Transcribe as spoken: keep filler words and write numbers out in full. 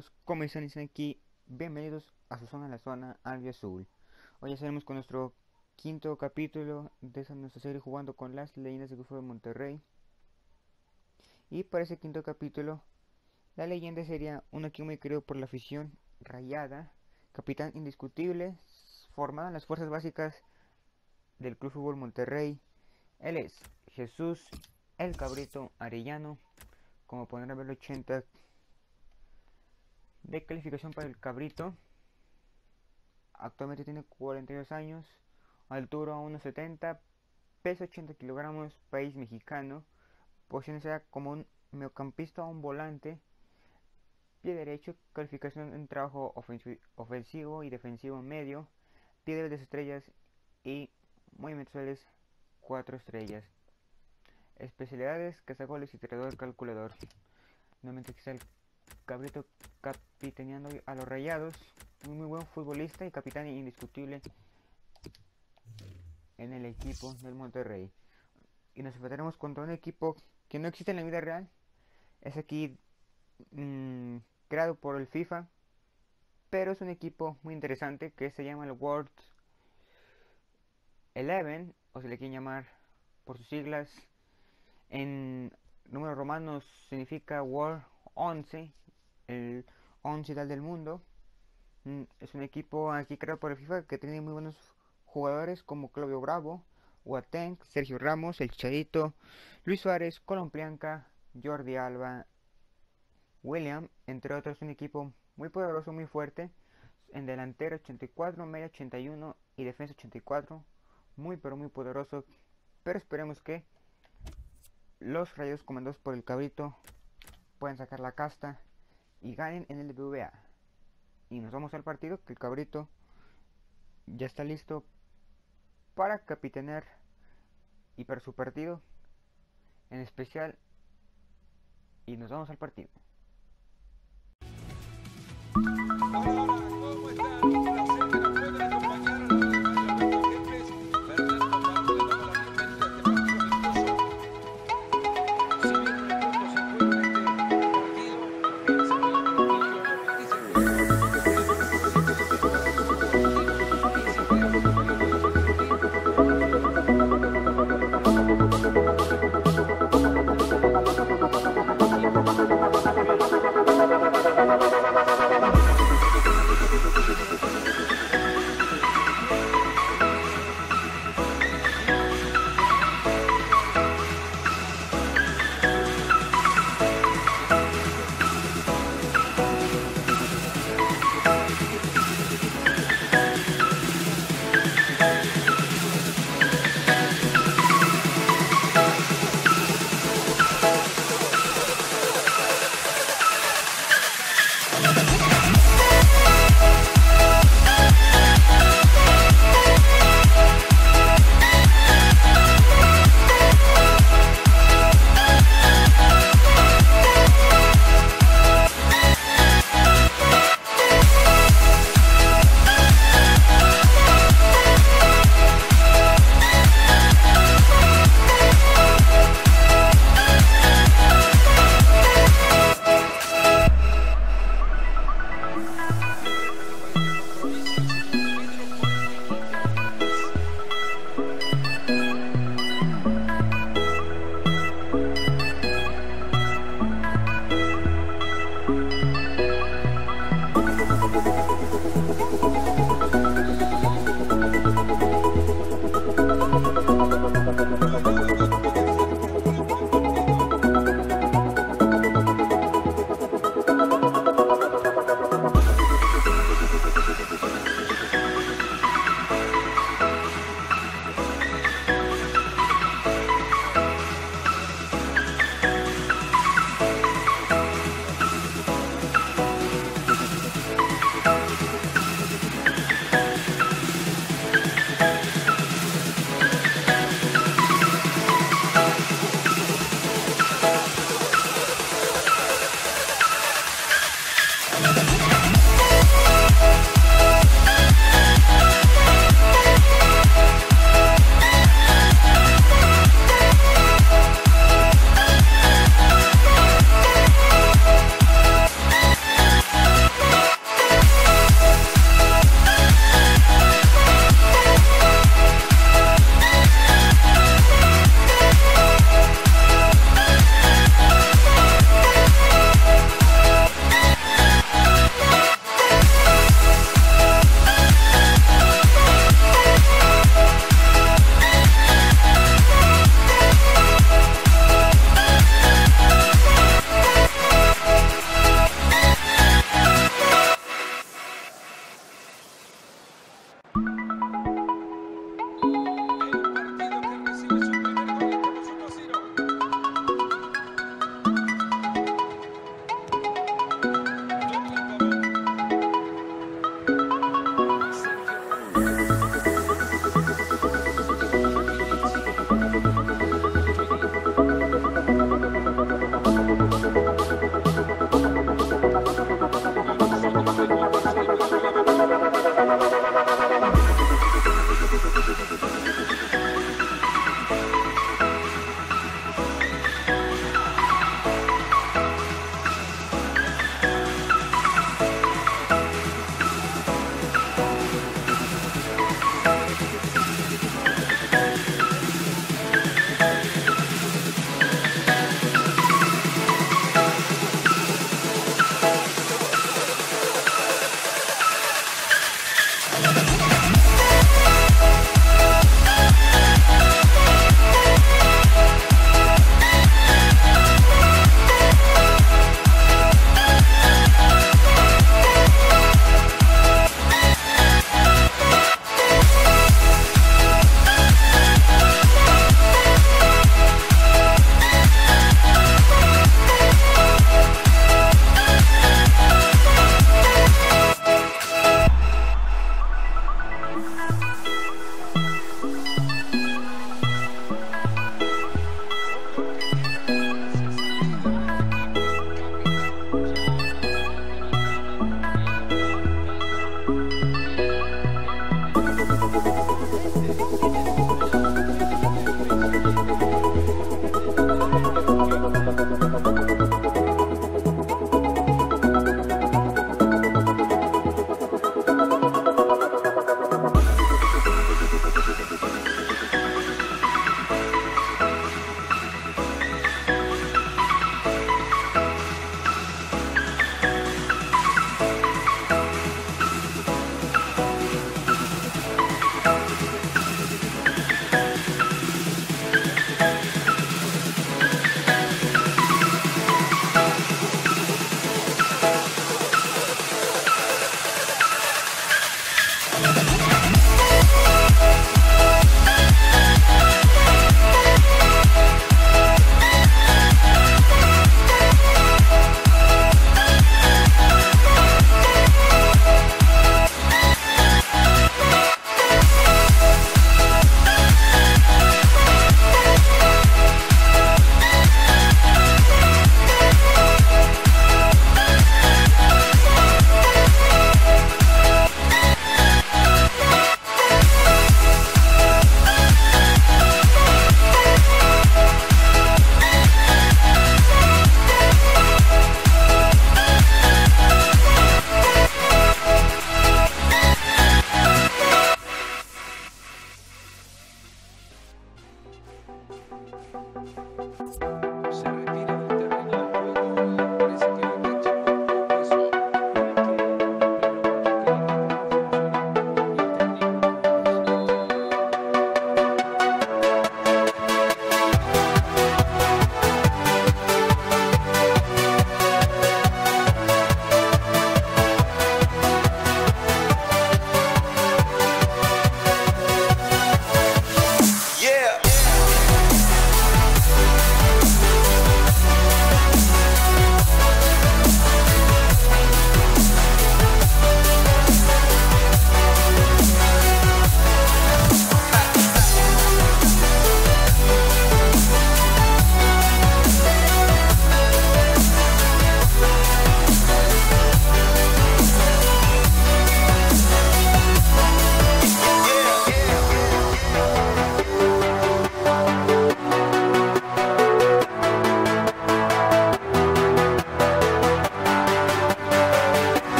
amigos, ¿cómo están? Están aquí, bienvenidos a su zona, la zona albiazul. Hoy ya estaremos con nuestro quinto capítulo de esa nuestra serie jugando con las leyendas del Golfo de Monterrey. Y para ese quinto capítulo, la leyenda sería un equipo muy querido por la afición, Rayada, capitán indiscutible, formado en las fuerzas básicas del Club Fútbol Monterrey. Él es Jesús el Cabrito Arellano, como podrán ver, el ochenta de calificación para el Cabrito. Actualmente tiene cuarenta y dos años, altura uno setenta, peso ochenta kilogramos, país mexicano, posición sea como un mediocampista o un volante, pie derecho, calificación en trabajo ofensivo y defensivo medio, pie de dos estrellas y movimientos suaves cuatro estrellas. Especialidades: cazagoles y tirador calculador. Nuevamente aquí está el Cabrito capitaneando a los Rayados, un muy buen futbolista y capitán indiscutible en el equipo del Monterrey. Y nos enfrentaremos contra un equipo que no existe en la vida real. Es aquí mmm, creado por el FIFA, pero es un equipo muy interesante que se llama el World once, o se le quiere llamar por sus siglas. En números romanos significa World once, el once ideal del mundo. Mm, Es un equipo aquí creado por el FIFA que tiene muy buenos jugadores como Claudio Bravo, Boateng, Sergio Ramos, El Chicharito, Luis Suárez, Colombianca, Jordi Alba, William, entre otros. Un equipo muy poderoso, muy fuerte. En delantero ochenta y cuatro, media ochenta y uno y defensa ochenta y cuatro. Muy pero muy poderoso. Pero esperemos que los Rayados, comandados por el Cabrito, puedan sacar la casta y ganen en el B B V A. Y nos vamos al partido, que el Cabrito ya está listo para capitanear y para su partido en especial. Y nos vamos al partido.